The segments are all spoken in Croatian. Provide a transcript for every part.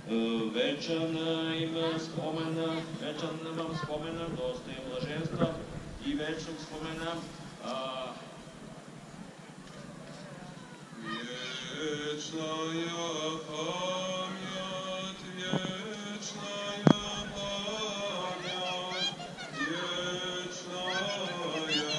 Večan vam spomena, dosta je blaženstva i večnog spomena. Vječnaja pamjat, vječnaja pamjat, vječnaja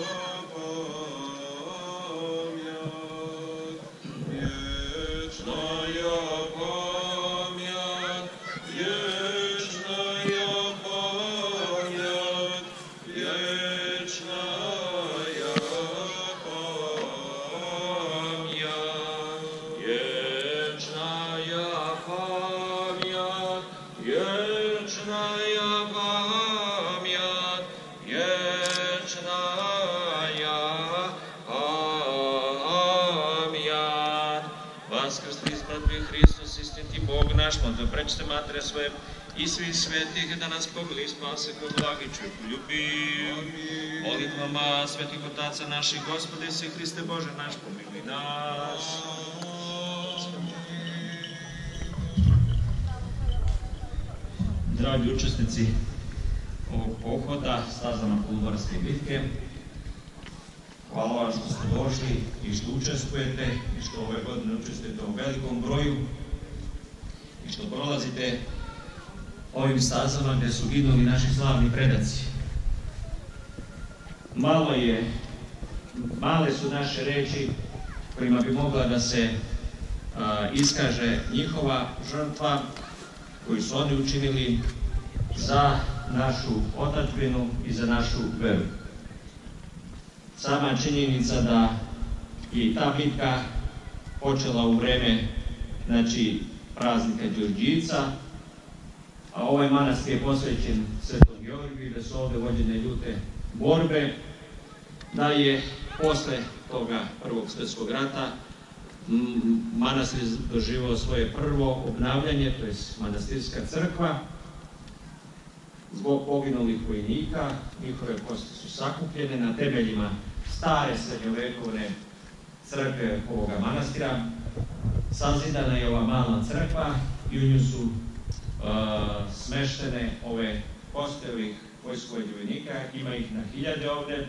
pamjat, vječnaja pamjat, vječnaja pamjat, vječnaja Vaskrsli iz mrtvih Hristos, istiniti Bog naš, molite prečite Matere svoje i svih svetih da nas pomili i spase kod blagiću i poljubi. Molitvama svetih otaca naših, Gospode, Isi Hriste Bože naš, pomili nas. Dragi učesnici ovog pohoda, stazama Kolubarske bitke, hvala vam što ste došli i što učestvujete i što ove godine učestvujete u velikom broju i što prolazite ovim stazama gde su ginuli naši slavni predaci. Male su naše reči kojima bi mogla da se iskaže njihova žrtva koju su oni učinili za našu otadžbinu i za našu veru. Sama činjenica da je ta bitka počela u vreme praznika Đurđica, a ovaj manastir je posvećen Svetom Georgiju, da su ovde vođene ljute borbe, da je posle toga Prvog svjetskog rata manastir doživao svoje prvo obnavljanje, to je manastirska crkva. Zbog poginulih vojnika, njihove kosti su sakupljene na temeljima stare srednjovekovne crkve ovoga manastira. Sazidana je ova mala crkva i u nju su smeštene ove kosti ovih vojskovođa vojnika, ima ih na hiljade ovde.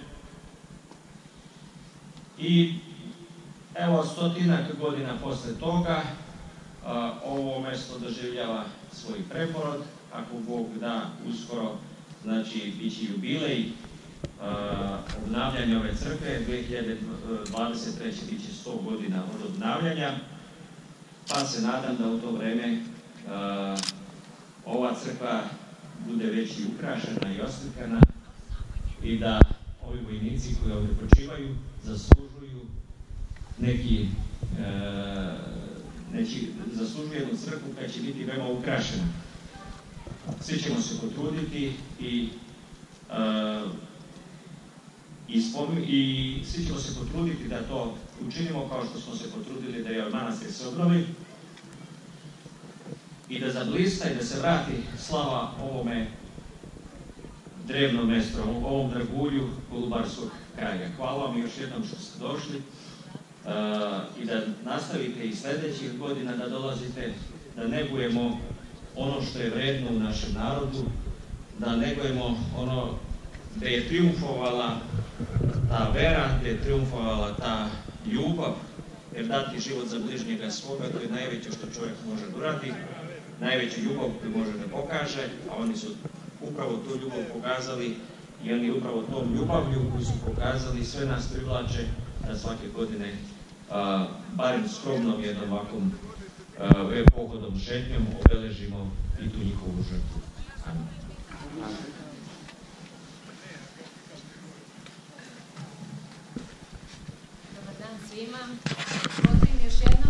I evo, stotinak godina posle toga ovo mesto doživljava svoj preporod. Ako Bog da, uskoro, znači, biće jubilej obnavljanja ove crkve, 2023. biće 100 godina od obnavljanja, pa se nadam da u to vreme ova crkva bude već i ukrašena i oslikana i da ovi vojnici koji ovde počivaju zaslužuju zaslužuju jednu crkvu koja će biti veoma ukrašena. Svi ćemo se potruditi i svi ćemo se potruditi da to učinimo, kao što smo se potrudili da je manastir se obnovi i da zablista i da se vrati slava ovome drevnom mestu, ovom dragulju Kolubarskog kraja. Hvala vam još jednom što ste došli i da nastavite i sledećih godina da dolazite, da negujemo ono što je vredno u našem narodu, da negujemo ono gde je triumfovala ta vera, gde je triumfovala ta ljubav, jer dati život za bližnjega svoga, to je najveće što čovjek može da uradi, najveću ljubav koju može da pokaže, a oni su upravo tu ljubav pokazali i oni upravo tom ljubavlju koju su pokazali sve nas privlače da svake godine barem skromnom jednom ovakvom pohodom šetnjom obeležimo i tu njihovu žrtvu. Amen. Dobar dan svima. Pozdravim još jednom